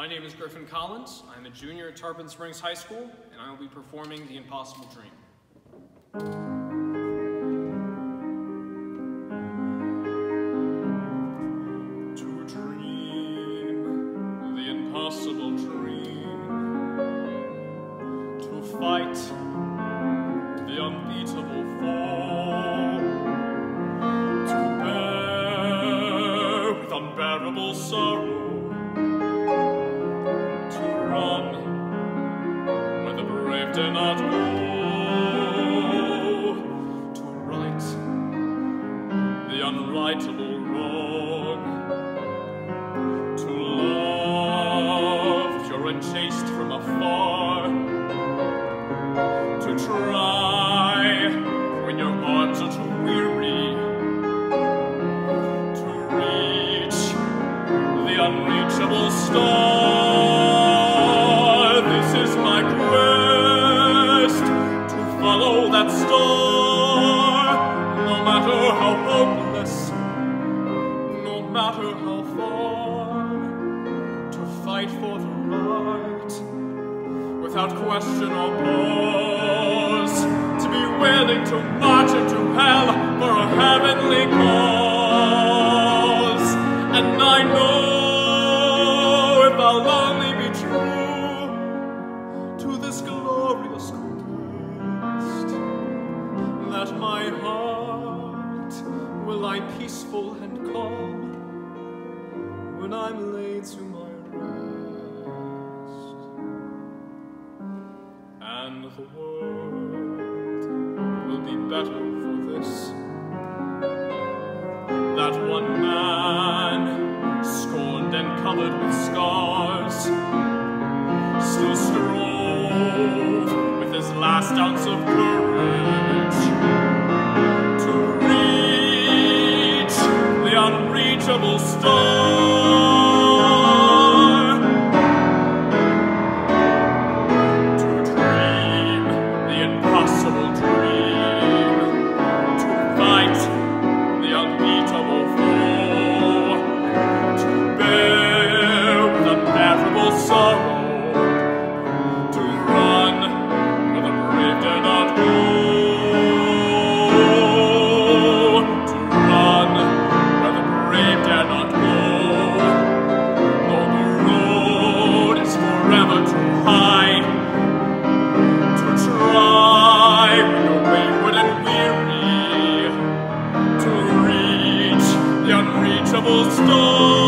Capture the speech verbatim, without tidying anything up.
My name is Griffin Collins. I'm a junior at Tarpon Springs High School, and I will be performing The Impossible Dream. To dream the impossible dream, to fight the unbeatable foe, to bear with unbearable sorrow, dare not go, to right the unrightable wrong, to love pure and chaste from afar, to try when your arms are too weary, to reach the unreachable star. This is my quest, follow that star, no matter how hopeless, no matter how far, to fight for the right, without question or pause, to be willing to march into hell for a heavenly cause. And I know if I'll only be true to this glorious that my heart will lie peaceful and calm when I'm laid to my rest, and the world will be better for this. That one man, scorned and covered with scars, still strove with his last ounce of courage to reach the unreachable star, to dream the impossible dream, to fight the unbeatable foe, to bear with unbearable sorrow, to run where the brave dare not go. Star.